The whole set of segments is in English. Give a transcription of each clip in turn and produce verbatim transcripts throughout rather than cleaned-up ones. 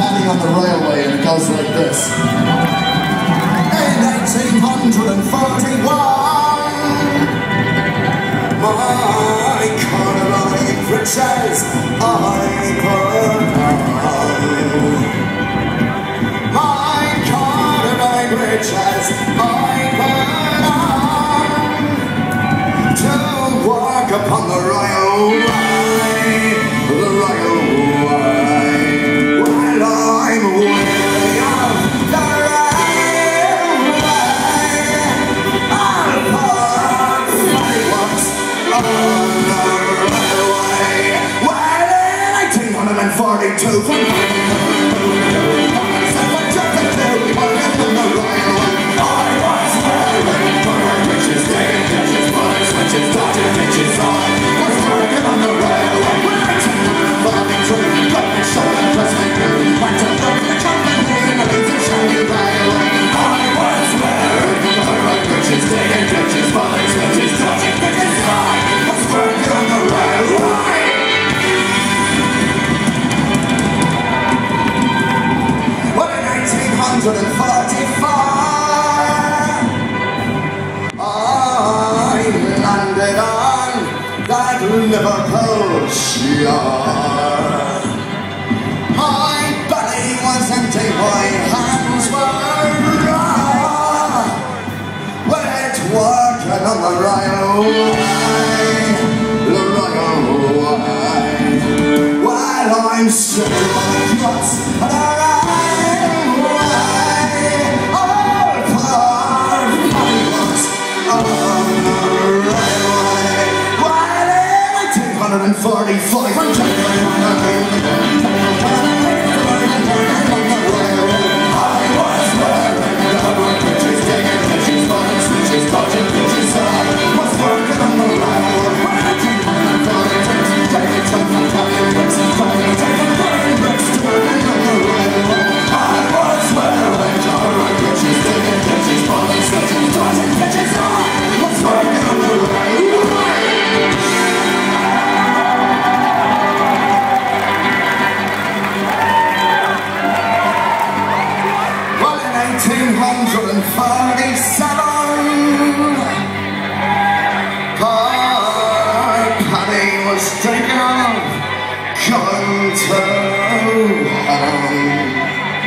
Paddy on the railway, and it goes like this. In eighteen forty-one, my Carolina riches I put on. My Carolina riches I put on to work upon the royal way, the royal way. While I'm weary of the railway, I'll put funny works on the railway. While in eighteen forty-two, from forty-four, I landed on that Liverpool shore. My belly was empty, my hands were raw, with working on the royal way, the royal way. While I'm sitting on the yachts and I forty-five, I'm taking on the railway. I was wearing double bridges, taking bitches, falling switches, dodging bitches. I was working on the railway. I came on the forty-five, taking some from Italian bricks and flying, taking burning bricks, turning on the railway. I was wearing double bridges, taking bitches, falling switches, dodging bitches. I was working on the railway. eighteen forty-seven, poor Paddy was taken off, gone to heaven.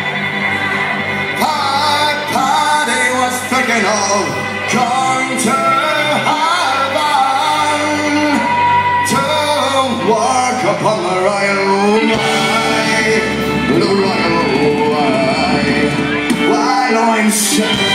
Poor Paddy was taken off, gone to heaven, to work upon the royal way, the royal way. While I'm sitting